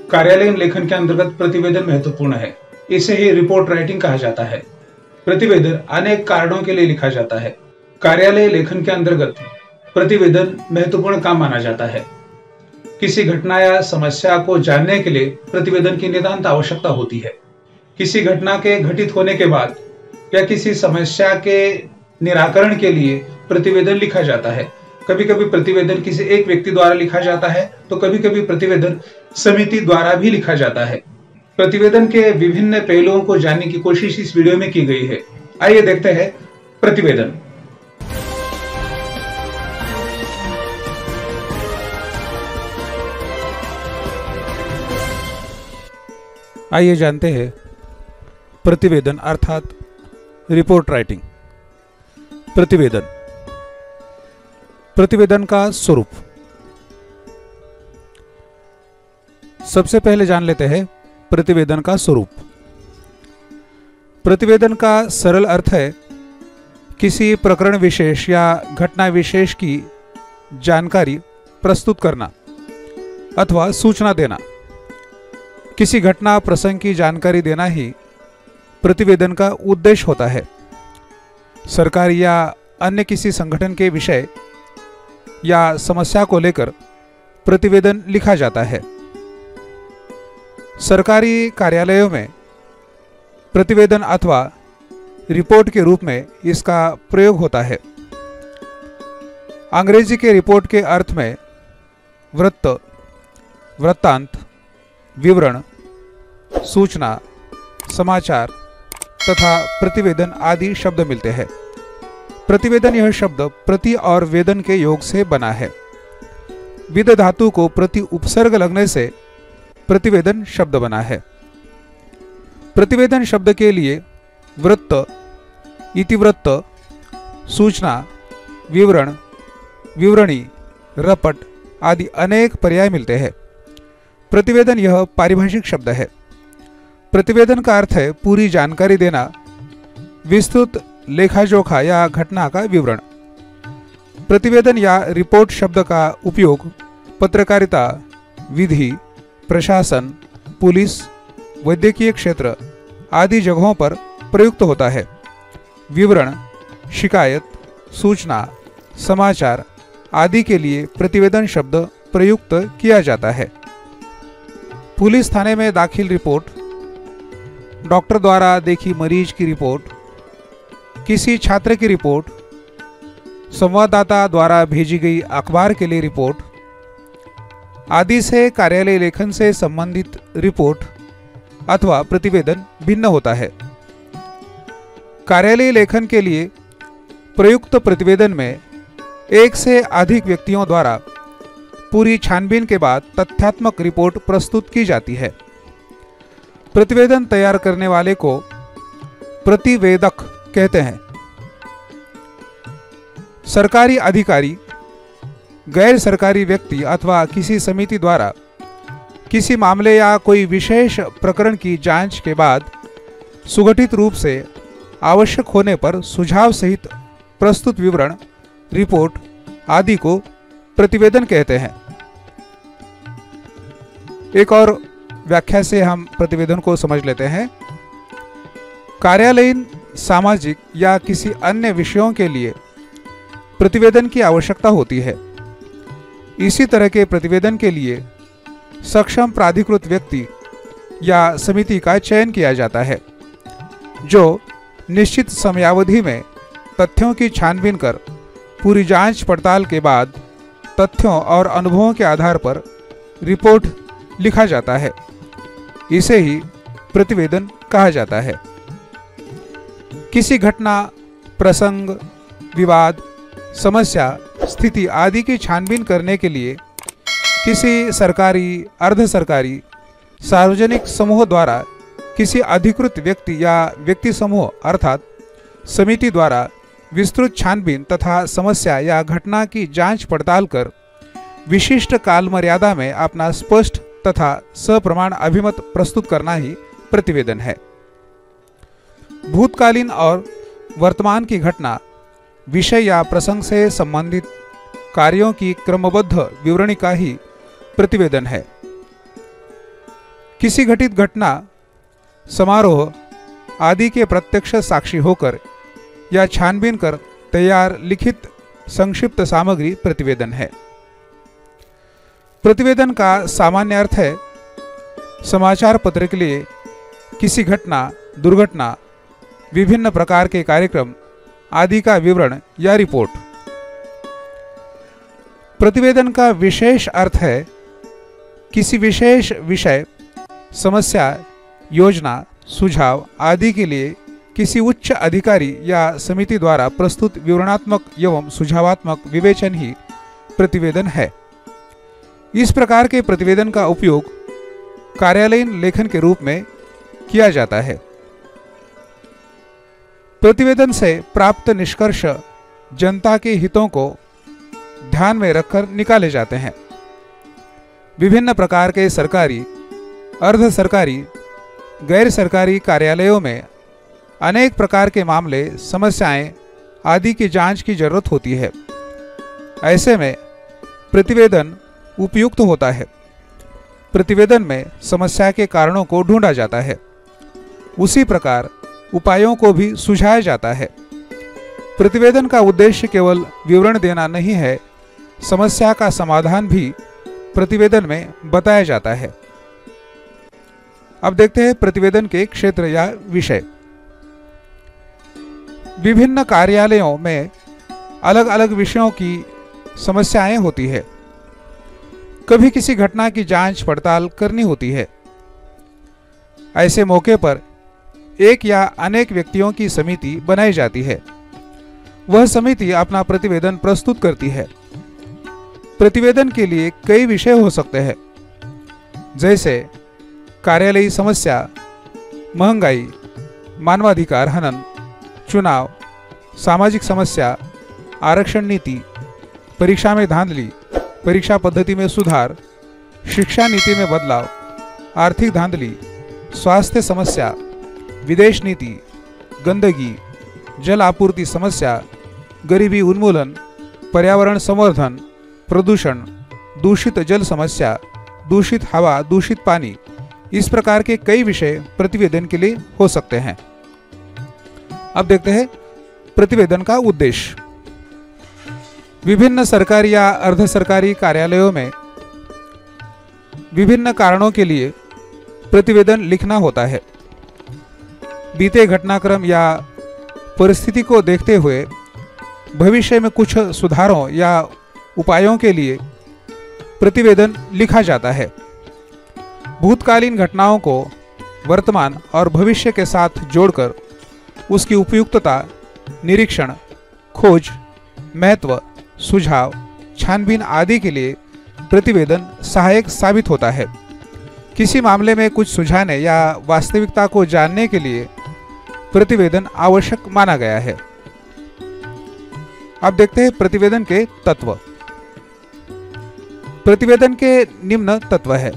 कार्यालयीन लेखन के अंतर्गत प्रतिवेदन महत्वपूर्ण है। इसे ही रिपोर्ट राइटिंग कहा जाता है। प्रतिवेदन अनेक कारणों के लिए लिखा जाता है। कार्यालय लेखन के अंतर्गत प्रतिवेदन महत्वपूर्ण काम माना जाता है। किसी घटना या समस्या को जानने के लिए प्रतिवेदन की नितांत आवश्यकता होती है। किसी घटना के घटित होने के बाद या किसी समस्या के निराकरण के लिए प्रतिवेदन लिखा जाता है। कभी कभी प्रतिवेदन किसी एक व्यक्ति द्वारा लिखा जाता है तो कभी कभी प्रतिवेदन समिति द्वारा भी लिखा जाता है। प्रतिवेदन के विभिन्न पहलुओं को जानने की कोशिश इस वीडियो में की गई है। आइए देखते हैं प्रतिवेदन। आइए जानते हैं प्रतिवेदन अर्थात रिपोर्ट राइटिंग। प्रतिवेदन का स्वरूप सबसे पहले जान लेते हैं प्रतिवेदन का स्वरूप। प्रतिवेदन का सरल अर्थ है किसी प्रकरण विशेष या घटना विशेष की जानकारी प्रस्तुत करना अथवा सूचना देना। किसी घटना प्रसंग की जानकारी देना ही प्रतिवेदन का उद्देश्य होता है। सरकार या अन्य किसी संगठन के विषय या समस्या को लेकर प्रतिवेदन लिखा जाता है। सरकारी कार्यालयों में प्रतिवेदन अथवा रिपोर्ट के रूप में इसका प्रयोग होता है। अंग्रेजी के रिपोर्ट के अर्थ में वृत्त, वृत्तांत, विवरण, सूचना, समाचार तथा प्रतिवेदन आदि शब्द मिलते हैं। प्रतिवेदन यह शब्द प्रति और वेदन के योग से बना है। विद धातु को प्रति उपसर्ग लगने से प्रतिवेदन शब्द बना है। प्रतिवेदन शब्द के लिए वृत्त, इतिवृत्त, सूचना, विवरण, विवरणी, रपट आदि अनेक पर्याय मिलते हैं। प्रतिवेदन यह पारिभाषिक शब्द है। प्रतिवेदन का अर्थ है पूरी जानकारी देना, विस्तृत लेखाजोखा या घटना का विवरण। प्रतिवेदन या रिपोर्ट शब्द का उपयोग पत्रकारिता, विधि, प्रशासन, पुलिस, वैद्यकीय क्षेत्र आदि जगहों पर प्रयुक्त होता है। विवरण, शिकायत, सूचना, समाचार आदि के लिए प्रतिवेदन शब्द प्रयुक्त किया जाता है। पुलिस थाने में दाखिल रिपोर्ट, डॉक्टर द्वारा देखी मरीज की रिपोर्ट, किसी छात्र की रिपोर्ट, संवाददाता द्वारा भेजी गई अखबार के लिए रिपोर्ट आदि से कार्यालय लेखन से संबंधित रिपोर्ट अथवा प्रतिवेदन भिन्न होता है। कार्यालय लेखन के लिए प्रयुक्त प्रतिवेदन में एक से अधिक व्यक्तियों द्वारा पूरी छानबीन के बाद तथ्यात्मक रिपोर्ट प्रस्तुत की जाती है। प्रतिवेदन तैयार करने वाले को प्रतिवेदक कहते हैं। सरकारी अधिकारी, गैर सरकारी व्यक्ति अथवा किसी समिति द्वारा किसी मामले या कोई विशेष प्रकरण की जांच के बाद सुगठित रूप से आवश्यक होने पर सुझाव सहित प्रस्तुत विवरण, रिपोर्ट आदि को प्रतिवेदन कहते हैं। एक और व्याख्या से हम प्रतिवेदन को समझ लेते हैं। कार्यालयीन, सामाजिक या किसी अन्य विषयों के लिए प्रतिवेदन की आवश्यकता होती है। इसी तरह के प्रतिवेदन के लिए सक्षम प्राधिकृत व्यक्ति या समिति का चयन किया जाता है, जो निश्चित समयावधि में तथ्यों की छानबीन कर पूरी जांच पड़ताल के बाद तथ्यों और अनुभवों के आधार पर रिपोर्ट लिखा जाता है। इसे ही प्रतिवेदन कहा जाता है। किसी घटना, प्रसंग, विवाद, समस्या, स्थिति आदि की छानबीन करने के लिए किसी सरकारी, अर्ध सरकारी, सार्वजनिक समूह द्वारा किसी अधिकृत व्यक्ति या व्यक्ति समूह अर्थात समिति द्वारा विस्तृत छानबीन तथा समस्या या घटना की जांच पड़ताल कर विशिष्ट काल मर्यादा में अपना स्पष्ट तथा सप्रमाण अभिमत प्रस्तुत करना ही प्रतिवेदन है। भूतकालीन और वर्तमान की घटना, विषय या प्रसंग से संबंधित कार्यों की क्रमबद्ध विवरणिका ही प्रतिवेदन है। किसी घटित घटना, समारोह आदि के प्रत्यक्ष साक्षी होकर या छानबीन कर तैयार लिखित संक्षिप्त सामग्री प्रतिवेदन है। प्रतिवेदन का सामान्य अर्थ है समाचार पत्र के लिए किसी घटना, दुर्घटना, विभिन्न प्रकार के कार्यक्रम आदि का विवरण या रिपोर्ट। प्रतिवेदन का विशेष अर्थ है किसी विशेष विषय, समस्या, योजना, सुझाव आदि के लिए किसी उच्च अधिकारी या समिति द्वारा प्रस्तुत विवरणात्मक एवं सुझावात्मक विवेचन ही प्रतिवेदन है। इस प्रकार के प्रतिवेदन का उपयोग कार्यालयीन लेखन के रूप में किया जाता है। प्रतिवेदन से प्राप्त निष्कर्ष जनता के हितों को ध्यान में रखकर निकाले जाते हैं। विभिन्न प्रकार के सरकारी, अर्ध सरकारी, गैर सरकारी कार्यालयों में अनेक प्रकार के मामले, समस्याएं आदि की जांच की जरूरत होती है। ऐसे में प्रतिवेदन उपयुक्त होता है। प्रतिवेदन में समस्या के कारणों को ढूंढा जाता है, उसी प्रकार उपायों को भी सुझाया जाता है। प्रतिवेदन का उद्देश्य केवल विवरण देना नहीं है, समस्या का समाधान भी प्रतिवेदन में बताया जाता है। अब देखते हैं प्रतिवेदन के क्षेत्र या विषय। विभिन्न कार्यालयों में अलग अलग विषयों की समस्याएं होती है। कभी किसी घटना की जांच पड़ताल करनी होती है। ऐसे मौके पर एक या अनेक व्यक्तियों की समिति बनाई जाती है। वह समिति अपना प्रतिवेदन प्रस्तुत करती है। प्रतिवेदन के लिए कई विषय हो सकते हैं, जैसे कार्यालयी समस्या, महंगाई, मानवाधिकार हनन, चुनाव, सामाजिक समस्या, आरक्षण नीति, परीक्षा में धांधली, परीक्षा पद्धति में सुधार, शिक्षा नीति में बदलाव, आर्थिक धांधली, स्वास्थ्य समस्या, विदेश नीति, गंदगी, जल आपूर्ति समस्या, गरीबी उन्मूलन, पर्यावरण संवर्धन, प्रदूषण, दूषित जल समस्या, दूषित हवा, दूषित पानी, इस प्रकार के कई विषय प्रतिवेदन के लिए हो सकते हैं। अब देखते हैं प्रतिवेदन का उद्देश्य। विभिन्न सरकारी या अर्ध सरकारी कार्यालयों में विभिन्न कारणों के लिए प्रतिवेदन लिखना होता है। बीते घटनाक्रम या परिस्थिति को देखते हुए भविष्य में कुछ सुधारों या उपायों के लिए प्रतिवेदन लिखा जाता है। भूतकालीन घटनाओं को वर्तमान और भविष्य के साथ जोड़कर उसकी उपयुक्तता, निरीक्षण, खोज, महत्व, सुझाव, छानबीन आदि के लिए प्रतिवेदन सहायक साबित होता है। किसी मामले में कुछ सुझाने या वास्तविकता को जानने के लिए प्रतिवेदन आवश्यक माना गया है। अब देखते हैं प्रतिवेदन के तत्व। प्रतिवेदन के निम्न तत्व है।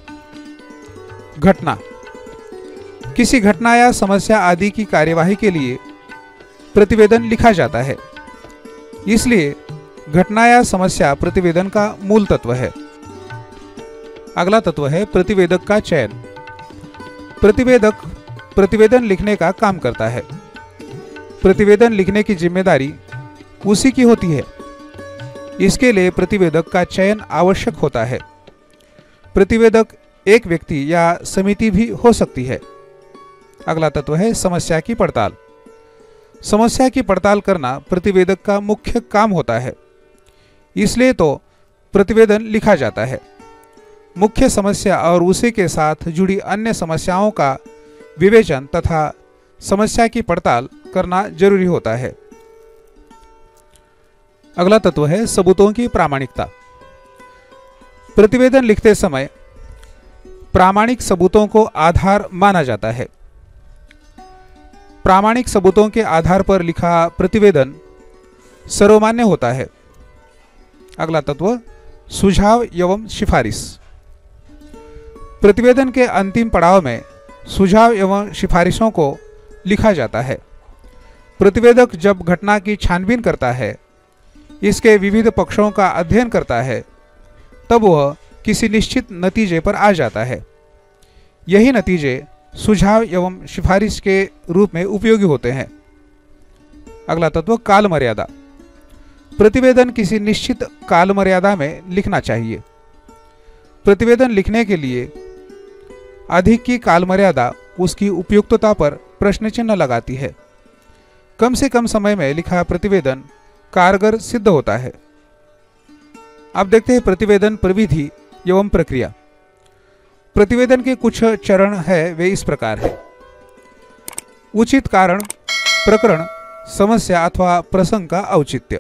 घटना, किसी घटना या समस्या आदि की कार्यवाही के लिए प्रतिवेदन लिखा जाता है, इसलिए घटना या समस्या प्रतिवेदन का मूल तत्व है। अगला तत्व है प्रतिवेदक का चयन। प्रतिवेदक प्रतिवेदन लिखने का काम करता है। प्रतिवेदन लिखने की जिम्मेदारी उसी की होती है। इसके लिए प्रतिवेदक का चयन आवश्यक होता है। प्रतिवेदक एक व्यक्ति या समिति भी हो सकती है। अगला तत्व है समस्या की पड़ताल। समस्या की पड़ताल करना प्रतिवेदक का मुख्य काम होता है, इसलिए तो प्रतिवेदन लिखा जाता है। मुख्य समस्या और उसी के साथ जुड़ी अन्य समस्याओं का विवेचन तथा समस्या की पड़ताल करना जरूरी होता है। अगला तत्व है सबूतों की प्रामाणिकता। प्रतिवेदन लिखते समय प्रामाणिक सबूतों को आधार माना जाता है। प्रामाणिक सबूतों के आधार पर लिखा प्रतिवेदन सर्वमान्य होता है। अगला तत्व सुझाव एवं सिफारिश। प्रतिवेदन के अंतिम पड़ाव में सुझाव एवं सिफारिशों को लिखा जाता है। प्रतिवेदक जब घटना की छानबीन करता है, इसके विविध पक्षों का अध्ययन करता है, तब वह किसी निश्चित नतीजे पर आ जाता है। यही नतीजे सुझाव एवं सिफारिश के रूप में उपयोगी होते हैं। अगला तत्व काल मर्यादा। प्रतिवेदन किसी निश्चित काल मर्यादा में लिखना चाहिए। प्रतिवेदन लिखने के लिए अधिक की काल मर्यादा उसकी उपयुक्तता पर प्रश्न चिन्ह लगाती है। कम से कम समय में लिखा प्रतिवेदन कारगर सिद्ध होता है। अब देखते हैं प्रतिवेदन प्रविधि एवं प्रक्रिया। प्रतिवेदन के कुछ चरण है वे इस प्रकार है। उचित कारण, प्रकरण, समस्या अथवा प्रसंग का औचित्य।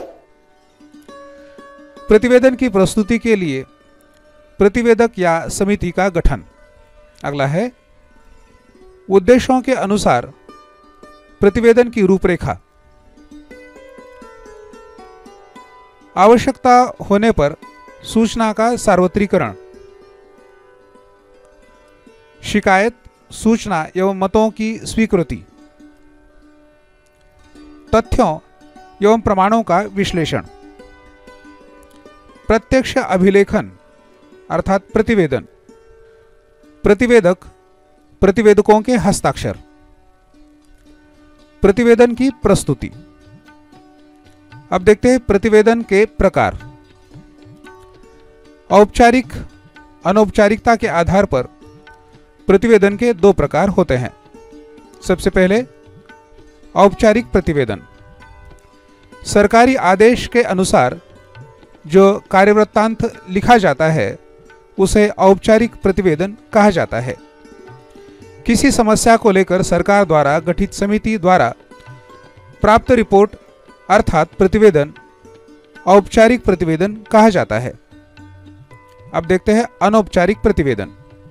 प्रतिवेदन की प्रस्तुति के लिए प्रतिवेदक या समिति का गठन। अगला है उद्देश्यों के अनुसार प्रतिवेदन की रूपरेखा। आवश्यकता होने पर सूचना का सार्वत्रिकरण। शिकायत, सूचना एवं मतों की स्वीकृति। तथ्यों एवं प्रमाणों का विश्लेषण। प्रत्यक्ष अभिलेखन अर्थात प्रतिवेदन। प्रतिवेदक, प्रतिवेदकों के हस्ताक्षर। प्रतिवेदन की प्रस्तुति। अब देखते हैं प्रतिवेदन के प्रकार। औपचारिक, अनौपचारिकता के आधार पर प्रतिवेदन के दो प्रकार होते हैं। सबसे पहले औपचारिक प्रतिवेदन। सरकारी आदेश के अनुसार जो कार्यवृत्तांत लिखा जाता है उसे औपचारिक प्रतिवेदन कहा जाता है। किसी समस्या को लेकर सरकार द्वारा गठित समिति द्वारा प्राप्त रिपोर्ट अर्थात प्रतिवेदन औपचारिक प्रतिवेदन कहा जाता है। अब देखते हैं अनौपचारिक प्रतिवेदन।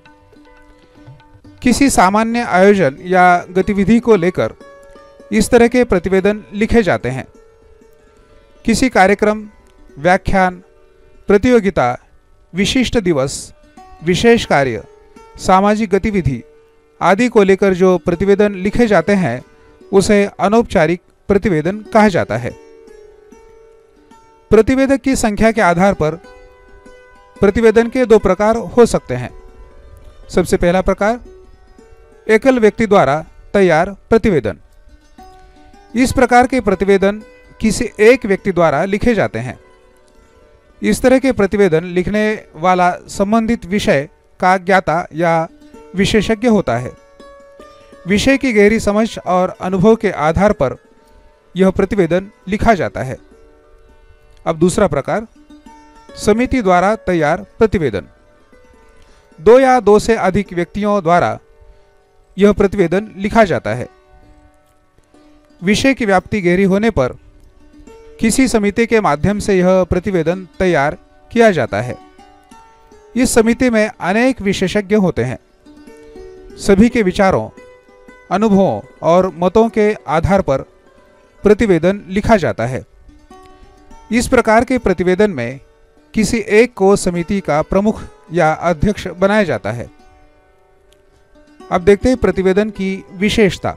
किसी सामान्य आयोजन या गतिविधि को लेकर इस तरह के प्रतिवेदन लिखे जाते हैं। किसी कार्यक्रम, व्याख्यान, प्रतियोगिता, विशिष्ट दिवस, विशेष कार्य, सामाजिक गतिविधि आदि को लेकर जो प्रतिवेदन लिखे जाते हैं उसे अनौपचारिक प्रतिवेदन कहा जाता है। प्रतिवेदक की संख्या के आधार पर प्रतिवेदन के दो प्रकार हो सकते हैं। सबसे पहला प्रकार एकल व्यक्ति द्वारा तैयार प्रतिवेदन। इस प्रकार के प्रतिवेदन किसी एक व्यक्ति द्वारा लिखे जाते हैं। इस तरह के प्रतिवेदन लिखने वाला संबंधित विषय का ज्ञाता या विशेषज्ञ होता है। विषय की गहरी समझ और अनुभव के आधार पर यह प्रतिवेदन लिखा जाता है। अब दूसरा प्रकार समिति द्वारा तैयार प्रतिवेदन। दो या दो से अधिक व्यक्तियों द्वारा यह प्रतिवेदन लिखा जाता है। विषय की व्याप्ति गहरी होने पर किसी समिति के माध्यम से यह प्रतिवेदन तैयार किया जाता है। इस समिति में अनेक विशेषज्ञ होते हैं। सभी के विचारों, अनुभवों और मतों के आधार पर प्रतिवेदन लिखा जाता है। इस प्रकार के प्रतिवेदन में किसी एक को समिति का प्रमुख या अध्यक्ष बनाया जाता है। अब देखते हैं प्रतिवेदन की विशेषता।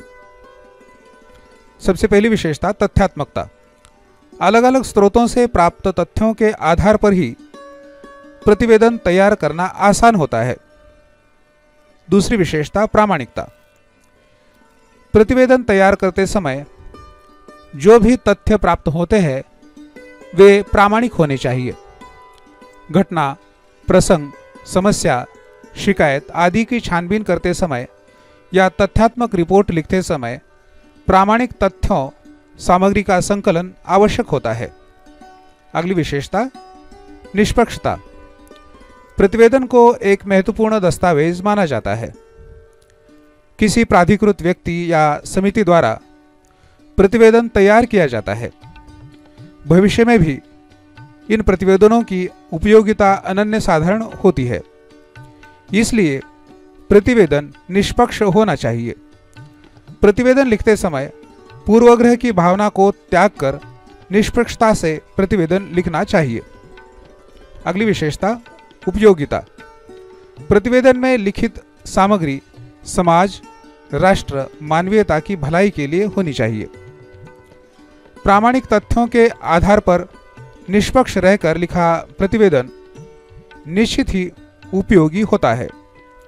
सबसे पहली विशेषता तथ्यात्मकता। अलग अलग स्रोतों से प्राप्त तथ्यों के आधार पर ही प्रतिवेदन तैयार करना आसान होता है। दूसरी विशेषता प्रामाणिकता। प्रतिवेदन तैयार करते समय जो भी तथ्य प्राप्त होते हैं वे प्रामाणिक होने चाहिए। घटना, प्रसंग, समस्या, शिकायत आदि की छानबीन करते समय या तथ्यात्मक रिपोर्ट लिखते समय प्रामाणिक तथ्यों, सामग्री का संकलन आवश्यक होता है। अगली विशेषता निष्पक्षता। प्रतिवेदन को एक महत्वपूर्ण दस्तावेज माना जाता है। किसी प्राधिकृत व्यक्ति या समिति द्वारा प्रतिवेदन तैयार किया जाता है। भविष्य में भी इन प्रतिवेदनों की उपयोगिता अनन्य साधारण होती है। इसलिए प्रतिवेदन निष्पक्ष होना चाहिए। प्रतिवेदन लिखते समय पूर्वाग्रह की भावना को त्याग कर निष्पक्षता से प्रतिवेदन लिखना चाहिए। अगली विशेषता उपयोगिता। प्रतिवेदन में लिखित सामग्री समाज, राष्ट्र, मानवीयता की भलाई के लिए होनी चाहिए। प्रामाणिक तथ्यों के आधार पर निष्पक्ष रहकर लिखा प्रतिवेदन निश्चित ही उपयोगी होता है।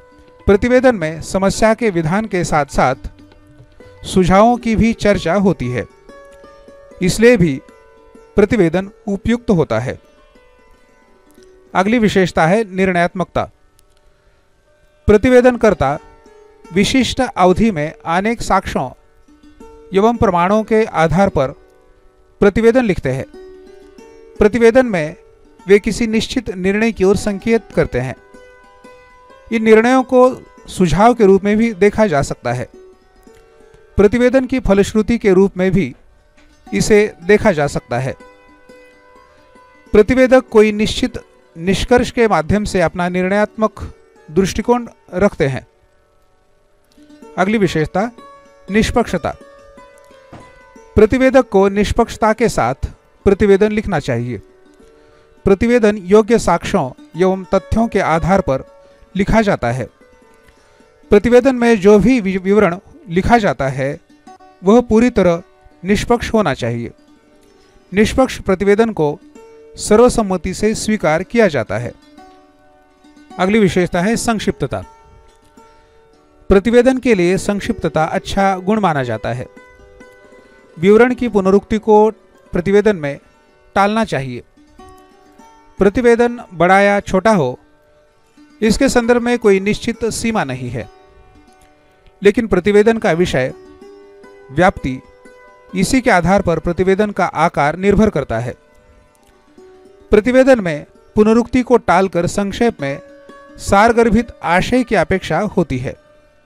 प्रतिवेदन में समस्या के विधान के साथ साथ सुझावों की भी चर्चा होती है, इसलिए भी प्रतिवेदन उपयुक्त होता है। अगली विशेषता है निर्णयात्मकता। प्रतिवेदनकर्ता विशिष्ट अवधि में अनेक साक्ष्यों एवं प्रमाणों के आधार पर प्रतिवेदन लिखते हैं। प्रतिवेदन में वे किसी निश्चित निर्णय की ओर संकेत करते हैं। इन निर्णयों को सुझाव के रूप में भी देखा जा सकता है। प्रतिवेदन की फलश्रुति के रूप में भी इसे देखा जा सकता है। प्रतिवेदक कोई निश्चित निष्कर्ष के माध्यम से अपना निर्णयात्मक दृष्टिकोण रखते हैं। अगली विशेषता निष्पक्षता। प्रतिवेदक को निष्पक्षता के साथ प्रतिवेदन लिखना चाहिए। प्रतिवेदन योग्य साक्ष्यों एवं तथ्यों के आधार पर लिखा जाता है। प्रतिवेदन में जो भी विवरण लिखा जाता है वह पूरी तरह निष्पक्ष होना चाहिए। निष्पक्ष प्रतिवेदन को सर्वसम्मति से स्वीकार किया जाता है। अगली विशेषता है संक्षिप्तता। प्रतिवेदन के लिए संक्षिप्तता अच्छा गुण माना जाता है। विवरण की पुनरुक्ति को प्रतिवेदन में टालना चाहिए। प्रतिवेदन बड़ा या छोटा हो, इसके संदर्भ में कोई निश्चित सीमा नहीं है, लेकिन प्रतिवेदन का विषय, व्याप्ति, इसी के आधार पर प्रतिवेदन का आकार निर्भर करता है। प्रतिवेदन में पुनरुक्ति को टालकर संक्षेप में सारगर्भित आशय की अपेक्षा होती है।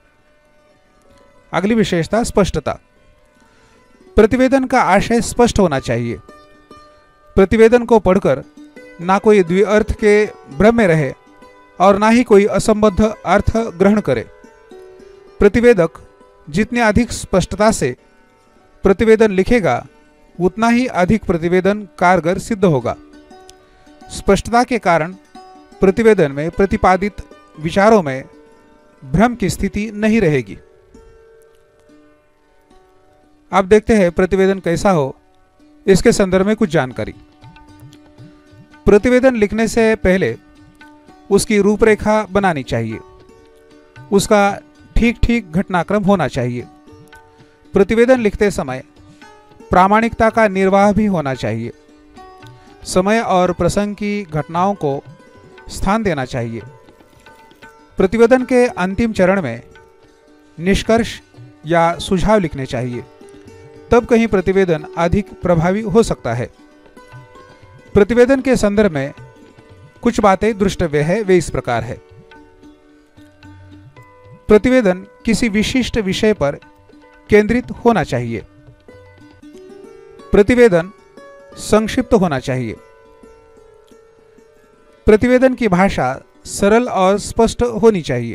अगली विशेषता स्पष्टता। प्रतिवेदन का आशय स्पष्ट होना चाहिए। प्रतिवेदन को पढ़कर ना कोई द्विअर्थ के भ्रम में रहे और ना ही कोई असंबद्ध अर्थ ग्रहण करे। प्रतिवेदक जितनी अधिक स्पष्टता से प्रतिवेदन लिखेगा उतना ही अधिक प्रतिवेदन कारगर सिद्ध होगा। स्पष्टता के कारण प्रतिवेदन में प्रतिपादित विचारों में भ्रम की स्थिति नहीं रहेगी। अब देखते हैं प्रतिवेदन कैसा हो, इसके संदर्भ में कुछ जानकारी। प्रतिवेदन लिखने से पहले उसकी रूपरेखा बनानी चाहिए। उसका ठीक ठीक घटनाक्रम होना चाहिए। प्रतिवेदन लिखते समय प्रामाणिकता का निर्वाह भी होना चाहिए। समय और प्रसंग की घटनाओं को स्थान देना चाहिए। प्रतिवेदन के अंतिम चरण में निष्कर्ष या सुझाव लिखने चाहिए, तब कहीं प्रतिवेदन अधिक प्रभावी हो सकता है। प्रतिवेदन के संदर्भ में कुछ बातें द्रष्टव्य है, वे इस प्रकार है। प्रतिवेदन किसी विशिष्ट विषय पर केंद्रित होना चाहिए। प्रतिवेदन संक्षिप्त होना चाहिए। प्रतिवेदन की भाषा सरल और स्पष्ट होनी चाहिए।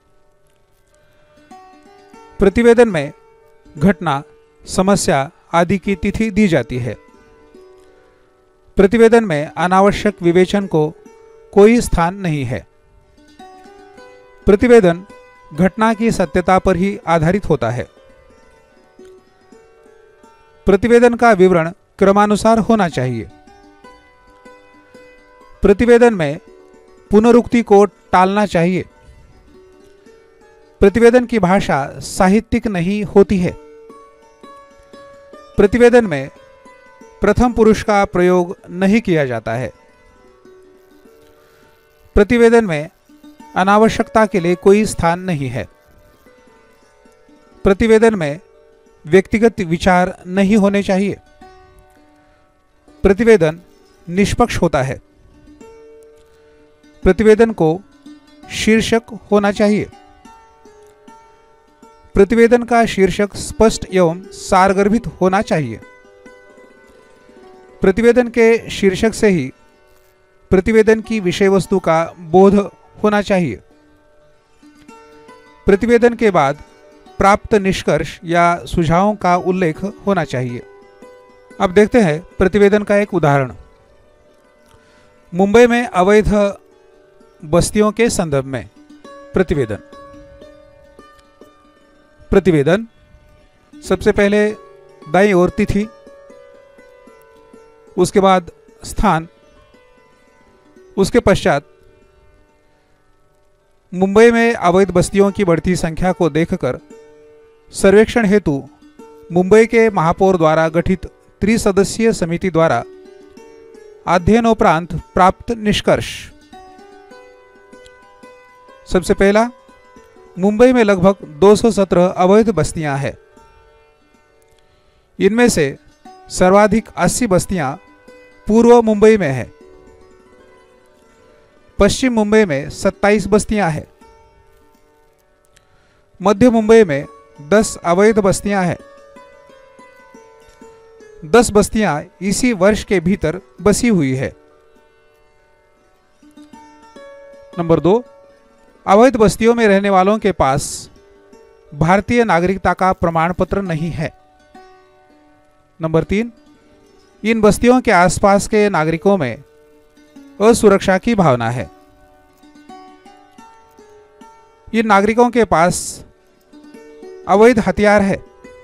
प्रतिवेदन में घटना, समस्या आदि की तिथि दी जाती है। प्रतिवेदन में अनावश्यक विवेचन को कोई स्थान नहीं है। प्रतिवेदन घटना की सत्यता पर ही आधारित होता है। प्रतिवेदन का विवरण क्रमानुसार होना चाहिए। प्रतिवेदन में पुनरुक्ति को टालना चाहिए। प्रतिवेदन की भाषा साहित्यिक नहीं होती है। प्रतिवेदन में प्रथम पुरुष का प्रयोग नहीं किया जाता है। प्रतिवेदन में अनावश्यकता के लिए कोई स्थान नहीं है। प्रतिवेदन में व्यक्तिगत विचार नहीं होने चाहिए। प्रतिवेदन निष्पक्ष होता है। प्रतिवेदन को शीर्षक होना चाहिए। प्रतिवेदन का शीर्षक स्पष्ट एवं सारगर्भित होना चाहिए। प्रतिवेदन के शीर्षक से ही प्रतिवेदन की विषय वस्तु का बोध होना चाहिए। प्रतिवेदन के बाद प्राप्त निष्कर्ष या सुझावों का उल्लेख होना चाहिए। अब देखते हैं प्रतिवेदन का एक उदाहरण। मुंबई में अवैध बस्तियों के संदर्भ में प्रतिवेदन। प्रतिवेदन सबसे पहले दाईं ओर तिथि, उसके बाद स्थान, उसके पश्चात मुंबई में अवैध बस्तियों की बढ़ती संख्या को देखकर सर्वेक्षण हेतु मुंबई के महापौर द्वारा गठित त्रिसदस्यीय समिति द्वारा अध्ययनोपरांत प्राप्त निष्कर्ष। सबसे पहला, मुंबई में लगभग 217 अवैध बस्तियां हैं। इनमें से सर्वाधिक 80 बस्तियां पूर्व मुंबई में है। पश्चिम मुंबई में 27 बस्तियां हैं। मध्य मुंबई में 10 अवैध बस्तियां हैं। 10 बस्तियां इसी वर्ष के भीतर बसी हुई है। नंबर 2, अवैध बस्तियों में रहने वालों के पास भारतीय नागरिकता का प्रमाण पत्र नहीं है। नंबर 3, इन बस्तियों के आसपास के नागरिकों में असुरक्षा की भावना है। इन नागरिकों के पास अवैध हथियार है।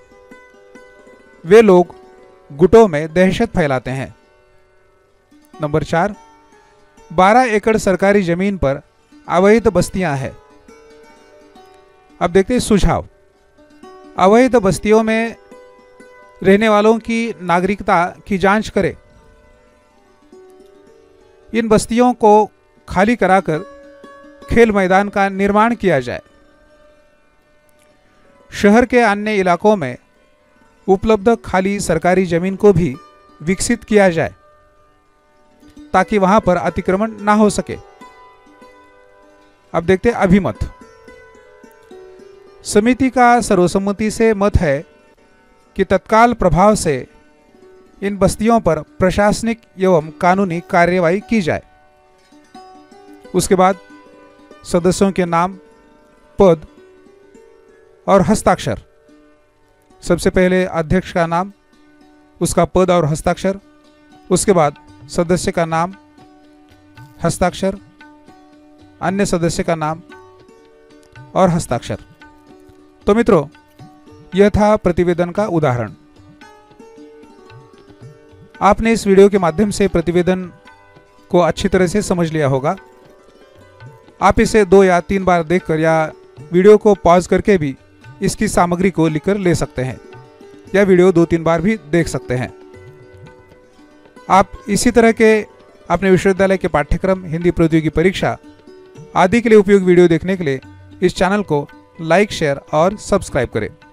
वे लोग गुटों में दहशत फैलाते हैं। नंबर 4, 12 एकड़ सरकारी जमीन पर अवैध बस्तियां हैं। अब देखते हैं सुझाव। अवैध बस्तियों में रहने वालों की नागरिकता की जांच करें। इन बस्तियों को खाली कराकर खेल मैदान का निर्माण किया जाए। शहर के अन्य इलाकों में उपलब्ध खाली सरकारी जमीन को भी विकसित किया जाए ताकि वहां पर अतिक्रमण ना हो सके। अब देखते हैं अभिमत। समिति का सर्वसम्मति से मत है कि तत्काल प्रभाव से इन बस्तियों पर प्रशासनिक एवं कानूनी कार्यवाही की जाए। उसके बाद सदस्यों के नाम, पद और हस्ताक्षर। सबसे पहले अध्यक्ष का नाम, उसका पद और हस्ताक्षर। उसके बाद सदस्य का नाम, हस्ताक्षर, अन्य सदस्य का नाम और हस्ताक्षर। तो मित्रों, यह था प्रतिवेदन का उदाहरण। आपने इस वीडियो के माध्यम से प्रतिवेदन को अच्छी तरह से समझ लिया होगा। आप इसे 2 या 3 बार देखकर या वीडियो को पॉज करके भी इसकी सामग्री को लिखकर ले सकते हैं, या वीडियो 2-3 बार भी देख सकते हैं। आप इसी तरह के अपने विश्वविद्यालय के पाठ्यक्रम, हिंदी प्रौद्योगिकी परीक्षा आदि के लिए उपयोगी वीडियो देखने के लिए इस चैनल को लाइक, शेयर और सब्सक्राइब करें।